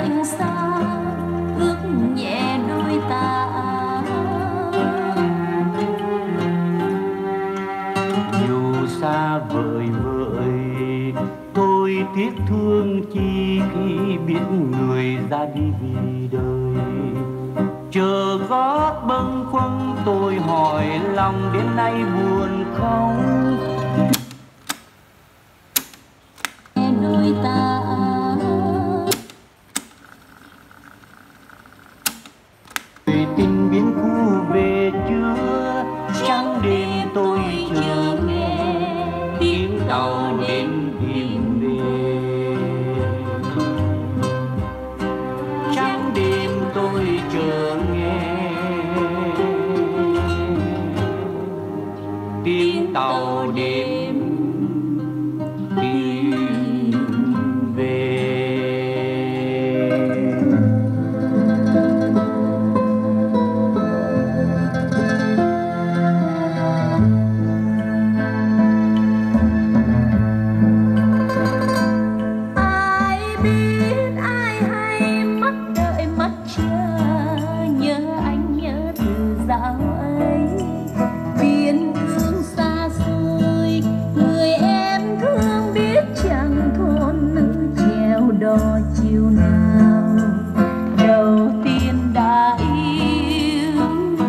lạnh xa ướt nhẹ đôi ta. Dù xa vời vợi tôi tiếc thương chi khi biết người ra đi vì đời. Chờ gót bâng khuâng tôi hỏi lòng đến nay buồn không. Đôi ta người tình biến khu về chưa trắng đêm tôi chờ nghe tiếng tàu đến tìm về. Trắng đêm tôi chờ nghe tiếng tàu đêm tìm về. ai biết ai hay mắt đợi mắt chờ nhớ anh nhớ từ dạo ấy biên cương xa xôi người em thương biết chẳng thôn nữ treo đò chiều nào đầu tiên đã yêu.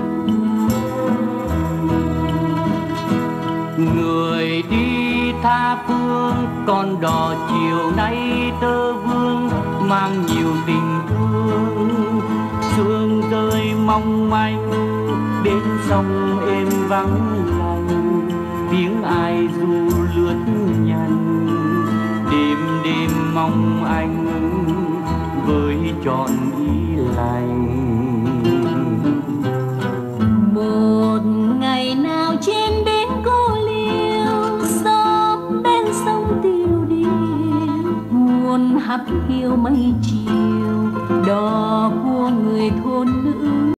Người đi tha phương con đò chiều nay tơ vương mang nhiều tình thương. Sương rơi mong manh bên sông êm vắng lặng tiếng ai du lướt nhanh. Đêm đêm mong anh với trọn ý lành. Một ngày nào trên bến cô liêu xóm bên sông tiêu điều muôn hắt hiu mây chiều đò của người thôn nữ.